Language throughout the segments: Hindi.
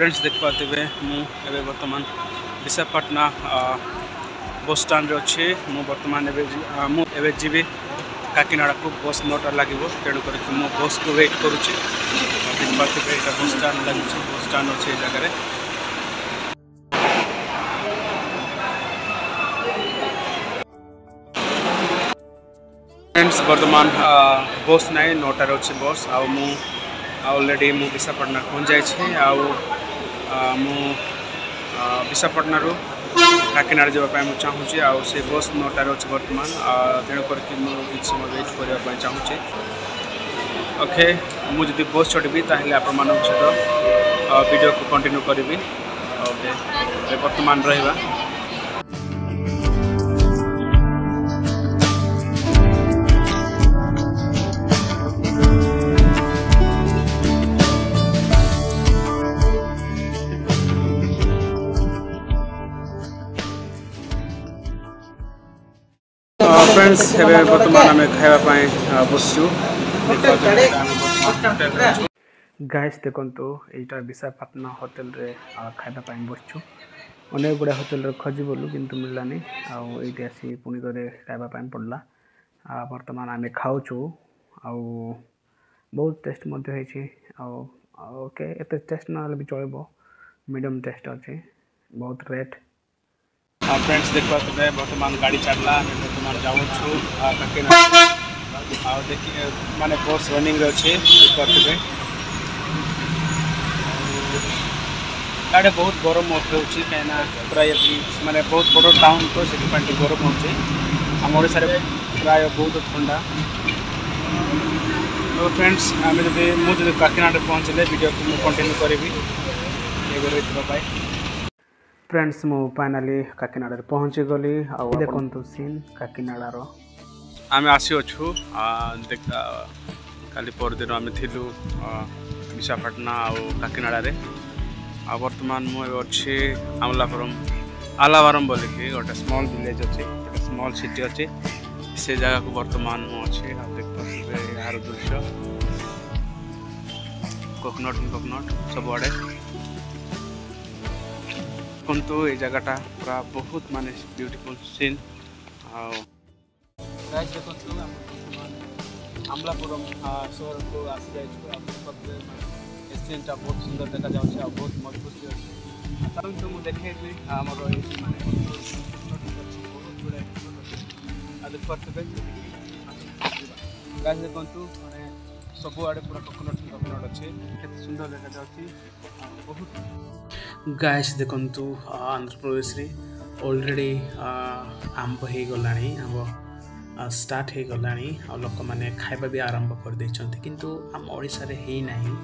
फ्रेंड्स देख पाते मुझे बर्तमान विशाखापट्टनम बस स्टैंड अच्छे बर्तमान मुझे जीवी काकीनाड़ा को बस नोटा लगे तेणुक मु बस को वेट करुच्ची देख पाते बस स्टैंड लगे बस स्टैंड अच्छे जगह फ्रेंड्स बर्तमान बस ना 9टार अच्छे बस ऑलरेडी मु विशाखापट्टनम पहुँच जाए विशाखापट्टनम काकीनाड़ा जावाई चाहूँगी से बस 9टार अच्छे बर्तमान तेणुक मुझे समय वेट करने चाहूँगी ओके मुझे बस चढ़ी ताहले आप सहित वीडियो को कंटिन्यू करी ओके बर्तमान रहा फ्रेंड्स बर्तमान आम खावाई बसचु गाइस देखो यहाँ विशाखापट्टनम होटेल रे खावाई बसचु अनेक गुड़ा होटेल खोजी बोलू किंतु मिललानी आईटी आसी पुणी थे खावाई पड़ला बर्तमान आम खाऊचु बहुत टेस्ट ओके एत टेस्ट ना भी चलो मीडियम टेस्ट अच्छे बहुत रेट फ्रेंड्स देख पाते बर्तमान गाड़ी चढ़ला बर्तमान जाऊँ देखिए माने बस रनिंग अच्छे देख पाते गाड़ी बहुत गरम हो कहीं प्राय माने बहुत बड़ टाउन तो से गरम होम ओडार प्राय बहुत ठंडा तो फ्रेंड्स आम मुझे काकीनाड़ा पहुँचले वीडियो को कंटिन्यू करी फ्रेंड्स मु फाइनाली काकीनाड़ा पहुँची गली देखु सीन काकीनाड़ार आम आसीचु देखा काली परदिन आम थिलु विशाखापट्टनम आ काकीनाड़ा बर्तमान मुझे आलावरम बोलिकी गोटे स्मॉल विलेज अच्छे गोटे स्मॉल सिटी अच्छे से जगह को बर्तमान मुझे देख पाते यार दृश्य कोकोनट सब आड़े देखु ये जगहटा पूरा बहुत माने ब्यूटीफुल सीन आमलापुरम शहर को आसी जाए सीनटा बहुत सुंदर देखा जाए बहुत मजबूत अच्छे तो मुझे देखेबी आम देखते देखु मैंने सब आड़े पूरा कोकोनट अच्छे सुंदर देखा जाए बहुत गाइस देखु आंध्र प्रदेश रे ऑलरेडी आंब हो गला आंब स्टार्ट हो गला लोक मैंने खाइबा भी आरंभ कर देछंती किंतु आम ओडिसा रे हे नाही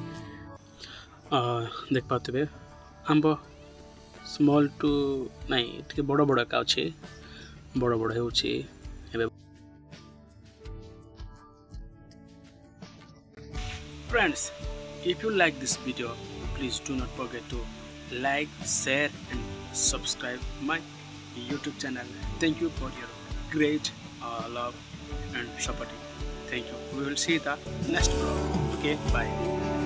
देख पाते आंब स्मॉल टू नहीं टे बड़ बड़ का अच्छे बड़ बड़ हो friends if you like this video please do not forget to like share and subscribe my YouTube channel. Thank you for your great love and supporting. Thank you. We will see the next vlog. Okay, bye.